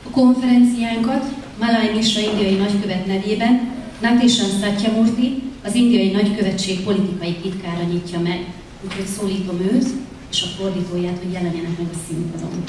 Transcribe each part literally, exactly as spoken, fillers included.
A konferenciánkat Malai Mishra indiai nagykövet nevében Natishan Satyamurthy, az indiai nagykövetség politikai titkára nyitja meg. Úgyhogy szólítom őt és a fordítóját, hogy jelenjenek meg a színpadon.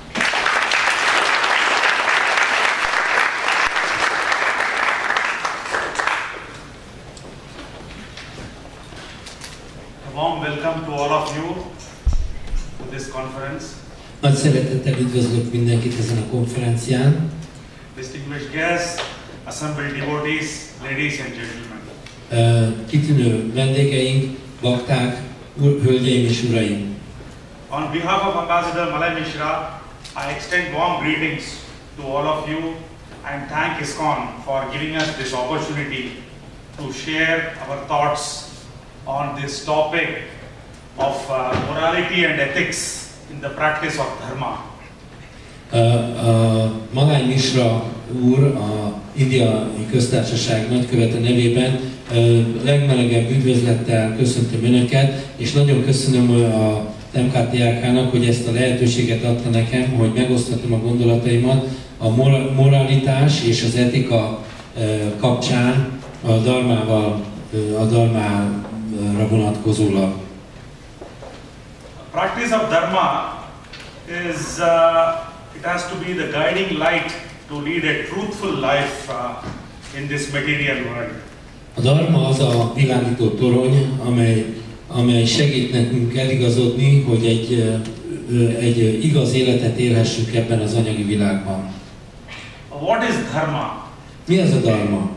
A warm welcome to all of you to this conference. Nagy szeretettel üdvözlök mindenkit ezen a konferencián. Distinguished guests, assembled devotees, ladies and gentlemen. Uh, kitűnő vendégeink, bakták, hölgyeim és uraim. On behalf of Ambassador Malai Mishra, I extend warm greetings to all of you and thank ISKCON for giving us this opportunity to share our thoughts on this topic of uh, morality and ethics in the practice of dharma. Uh, uh, Malai Mishra úr, a Indiai Köztársaság nagykövete nevében uh, legmelegebb üdvözlettel köszöntöm Önöket, és nagyon köszönöm a em ká té er ká-nak, hogy ezt a lehetőséget adta nekem, hogy megoszthatom a gondolataimat a moralitás és az etika uh, kapcsán a dharmával, uh, a dharmára vonatkozólag. Practice of dharma is uh, it has to be the guiding light to lead a truthful life uh, in this material world. A dharma az a világító torony, amely, amely segít nekünk eligazodni, hogy egy, egy igaz életet élhessünk ebben az anyagi világban. What is dharma? Mi ez a dharma? Uh,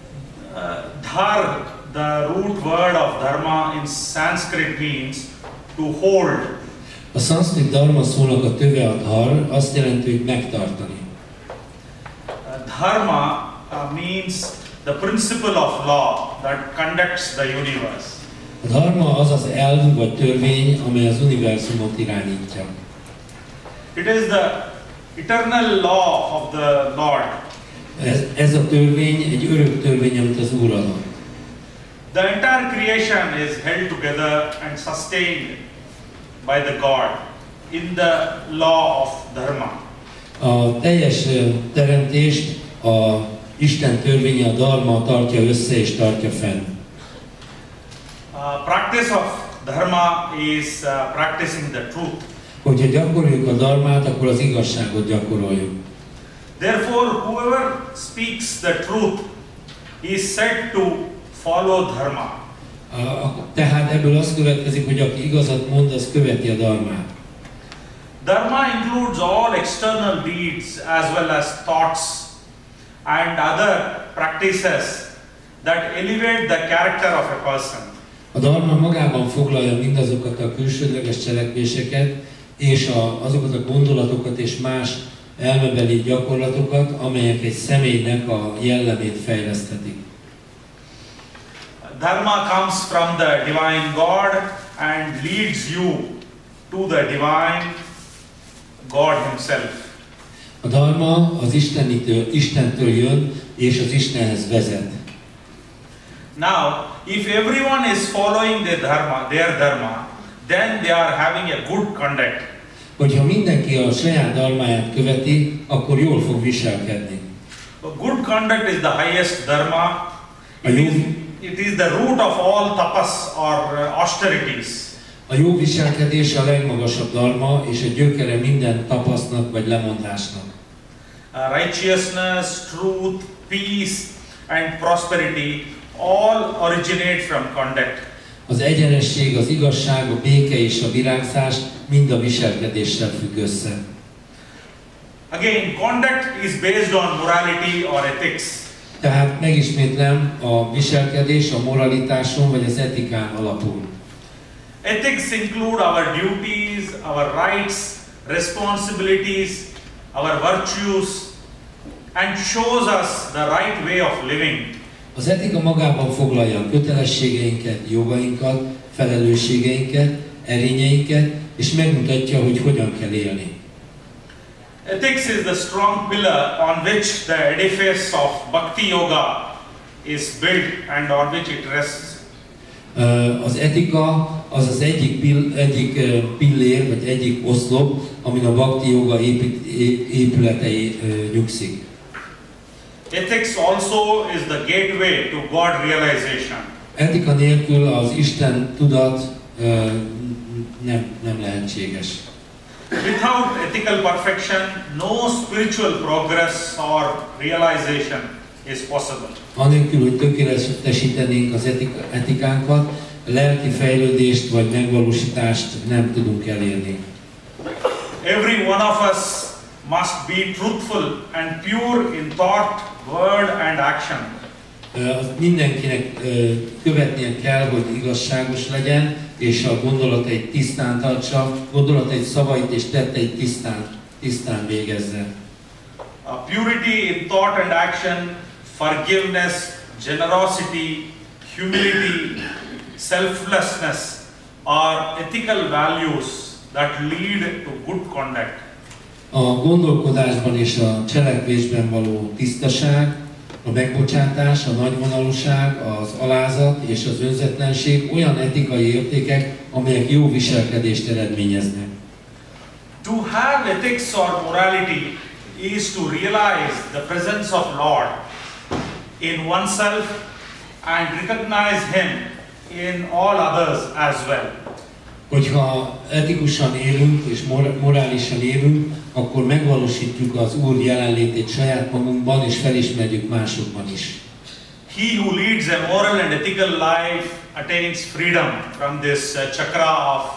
dhar, the root word of dharma in Sanskrit means to hold. A szanszkrit dharma szónak a töve a dhar, azt jelenti, hogy megtartani. Uh, dharma uh, means the principle of law that conducts the universe. A dharma az az elv vagy törvény, amely az univerzumot irányítja. It is the eternal law of the Lord. Ez, ez a törvény egy örök törvény, amit az Úr adott. The entire creation is held together and sustained by the God in the law of dharma. A teljes teremtést a Isten törvénye, a dharma tartja össze és tartja fenn. Uh, practice of dharma is uh, practicing the truth. Hogyha gyakoroljuk a dharmát, akkor az igazságot gyakoroljuk. Therefore, whoever speaks the truth is said to follow dharma. A, a, tehát ebből az következik, hogy aki igazat mond, az követi a dharmát. Dharma includes all external deeds as well as thoughts and other practices that elevate the character of a person. A dharma magában foglalja mindazokat a külsődleges cselekvéseket, és a, azokat a gondolatokat és más elmebeli gyakorlatokat, amelyek egy személynek a jellemét fejleszthetik. Dharma comes from the divine God and leads you to the divine God himself. A dharma az Istenitől, Istentől jön, és az Istenhez vezet. Now, if everyone is following their dharma, their dharma, then they are having a good conduct. Hogyha mindenki a saját dharmáját követi, akkor jól fog viselkedni. A good conduct is the highest dharma. It is, it is the root of all tapas or austerities. A jó viselkedés a legmagasabb dharma, és a gyökere minden tapasznak vagy lemondásnak. Uh, righteousness, truth, peace and prosperity all originate from conduct. Az egyenesség, az igazság, a béke és a virágzás mind a viselkedéssel függ össze. Again, conduct is based on morality or ethics. Tehát megismétlem, a viselkedés a moralitáson vagy az etikán alapul. Ethics include our duties, our rights, responsibilities, our virtues, and shows us the right way of living. Az etika magában foglalja a kötelességeinket, jogainkat, felelősségeinket, erényeinket, és megmutatja, hogy hogyan kell élni. Ethics is the strong pillar on which the edifice of Bhakti Yoga is built and on which it rests. Az etika az az egyik, pill, egyik pillér, vagy egyik oszlop, amin a Bhakti Yoga épít, épületei nyugszik. Ethics also is the gateway to God realization. Etika nélkül az Isten tudat nem, nem lehetséges. Without ethical perfection, no spiritual progress or realization is possible. Anélkül, hogy tökéletesítenénk az etika, etikánkat, lelki fejlődést vagy megvalósítást nem tudunk elérni. Every one of us must be truthful and pure in thought, word and action. Mindenkinek követnie kell, hogy igazságos legyen, és a gondolatait tisztán tartsa, gondolatait, szavait és tetteit tisztán, tisztán végezze. A purity in thought and action, forgiveness, generosity, humility, selflessness are ethical values that lead to good conduct. A gondolkodásban és a cselekvésben való tisztaság, a megbocsátás, a nagyvonalúság, az alázat és az önzetlenség olyan etikai értékek, amelyek jó viselkedést eredményeznek. To have ethics or morality is to realize the presence of Lord in oneself and recognize Him in all others as well. Hogyha etikusan élünk és morálisan élünk, akkor megvalósítjuk az Úr jelenlétét saját magunkban és felismerjük másokban is. He who leads a moral and ethical life attains freedom from this uh, chakra of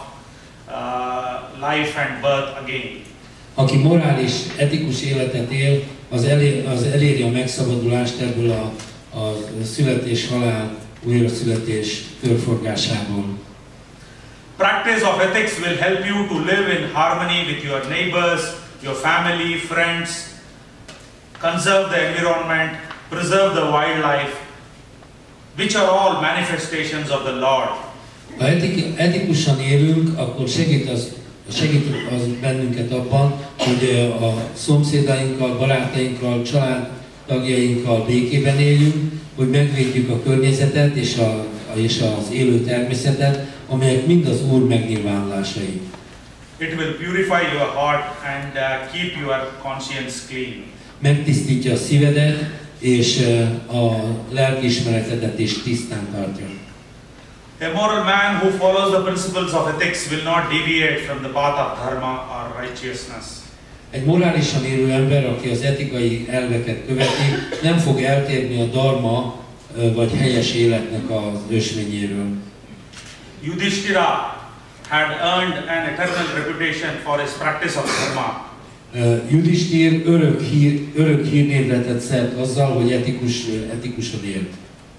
uh, life and birth again. Aki morális, etikus életet él, az, elér, az eléri a megszabadulást ebből a, a születés-halál, újraszületés körforgásából. Practice of ethics will help you to live in harmony with your neighbors, your family, friends, conserve the environment, preserve the wildlife, which are all manifestations of the Lord. Ha etik, etikusan élünk, akkor segít az, segít az bennünket abban, hogy a szomszédainkkal, barátainkkal, családtagjainkkal békében éljünk, hogy megvédjük a környezetet és, a, és az élő természetet, amelyek mind az Úr megnyilvánulásai. It will purify your heart and uh, keep your conscience clean. Megtisztítja a szívedet, és uh, a lelkiismeretedet is tisztán tartja. A moral man who follows the principles of ethics will not deviate from the path of dharma or righteousness. Egy morálisan élő ember, aki az etikai elveket követi, nem fog eltérni a dharma uh, vagy helyes életnek az ösvényéről. Yudhishthira had earned an eternal reputation for his practice of dharma. Uh, Yudhishthir örök, hír, örök hírnévre tett szert azzal, hogy etikus, etikusan élt.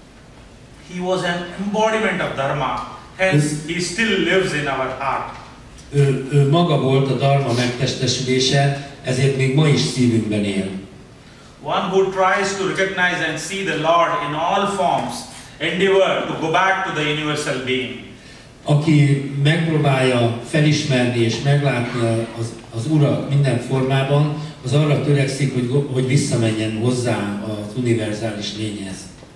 He was an embodiment of dharma, hence he still lives in our heart. Ő, ő maga volt a dharma megtestesülése, ezért még ma is szívünkben él. One who tries to recognize and see the Lord in all forms, endeavor to go back to the universal being. Aki megpróbálja felismerni és meglátni az, az Urat minden formában, az arra törekszik, hogy, hogy visszamenjen hozzá az univerzális lényhez.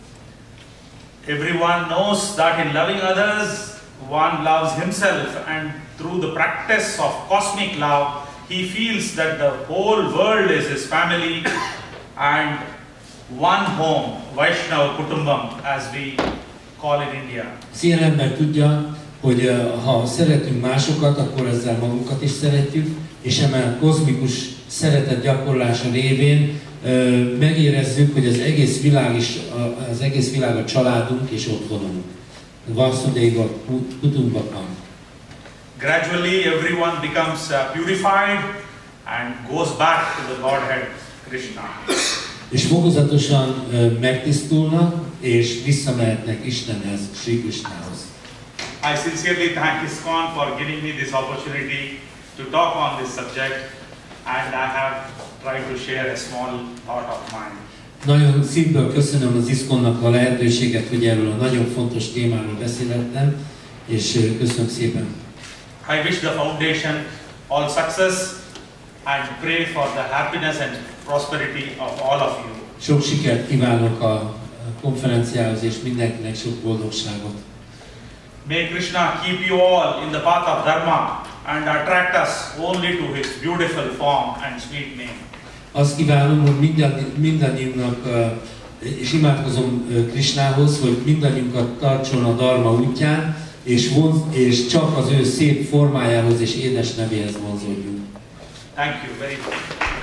Everyone knows that in loving others, one loves himself, and through the practice of cosmic love, he feels that the whole world is his family and one home, Vaishnava Kutumbam, as we call in India. Szilyen ember tudja, hogy ha szeretünk másokat, akkor ezzel magunkat is szeretjük, és eme kozmikus szeretet gyakorlása révén megérezzük, hogy az egész világ is, az egész világ a családunk és otthonunk. Vasudhaiva Kutumbakam. Gradually everyone becomes uh, purified and goes back to the Godhead, Krishna. És fokozatosan megtisztulnak, és visszamehetnek Istenhez, Sri Krishnához. I sincerely thank ISKCON for giving me this opportunity to talk on this subject, and I have tried to share a small thought of mine. Nagyon szívből köszönöm az ISKCON-nak a lehetőséget, hogy erről a nagyon fontos témáról beszélhettem, és köszönöm szépen. I wish the foundation all success and pray for the happiness and prosperity of all of you. Sok sikert kívánok a konferenciához, és mindenkinek sok boldogságot. May Krishna keep you all in the path of Dharma and attract us only to His beautiful form and sweet name. Azt kívánom, hogy minden, mindannyiunknak, és imádkozom Krishnához, hogy mindannyiunkat tartson a Dharma útján, és, vonz, és csak az ő szép formájához és édes nevéhez vonzódjunk. Thank you very much.